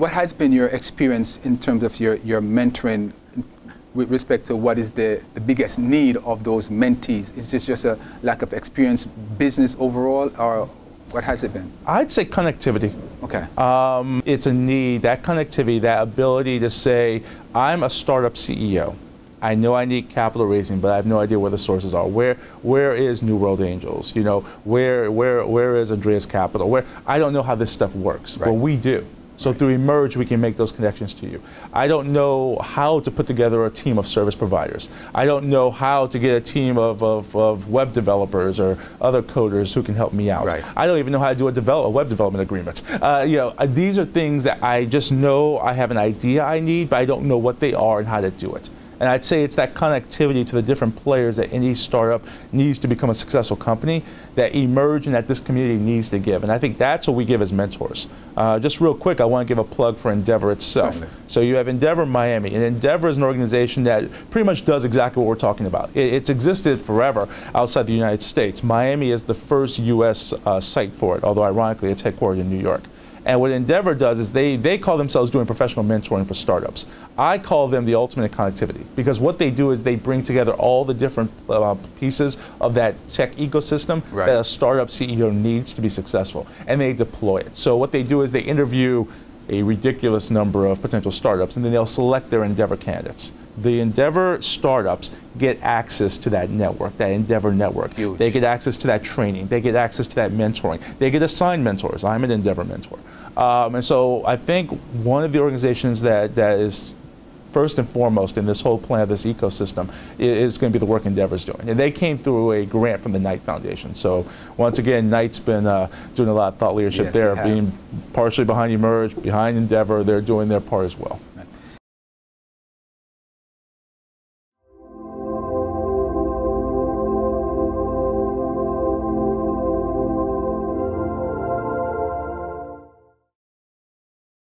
what has been your experience in terms of your mentoring with respect to what is the biggest need of those mentees? Is this just a lack of experience, business overall, or what has it been? I'd say connectivity. Okay. It's a need, that connectivity, that ability to say, I'm a startup CEO. I know I need capital raising, but I have no idea where the sources are. Where is New World Angels? You know, where is Andreas Capital? I don't know how this stuff works, right. But we do. So through Emerge, we can make those connections to you. I don't know how to put together a team of service providers. I don't know how to get a team of web developers or other coders who can help me out. Right. I don't even know how to do a web development agreement. You know, these are things that I just know I have an idea I need, but I don't know what they are and how to do it. And I'd say it's that connectivity to the different players that any startup needs to become a successful company that Emerge and that this community needs to give. And I think that's what we give as mentors. Just real quick, I want to give a plug for Endeavor itself. Certainly. So you have Endeavor Miami, and Endeavor is an organization that pretty much does exactly what we're talking about. It's existed forever outside the United States. Miami is the first U.S. Site for it, although ironically it's headquartered in New York. And what Endeavor does is they call themselves doing professional mentoring for startups. I call them the ultimate connectivity, because what they do is they bring together all the different pieces of that tech ecosystem right. that a startup CEO needs to be successful, and they deploy it. So what they do is they interview a ridiculous number of potential startups, and then they'll select their Endeavor candidates. The Endeavor startups get access to that network, that Endeavor network. Huge. They get access to that training. They get access to that mentoring. They get assigned mentors. I'm an Endeavor mentor. And so I think one of the organizations that is first and foremost in this whole plan of this ecosystem is going to be the work Endeavor's doing. And they came through a grant from the Knight Foundation. So once again, Knight's been doing a lot of thought leadership there, being partially behind Emerge, behind Endeavor. They're doing their part as well.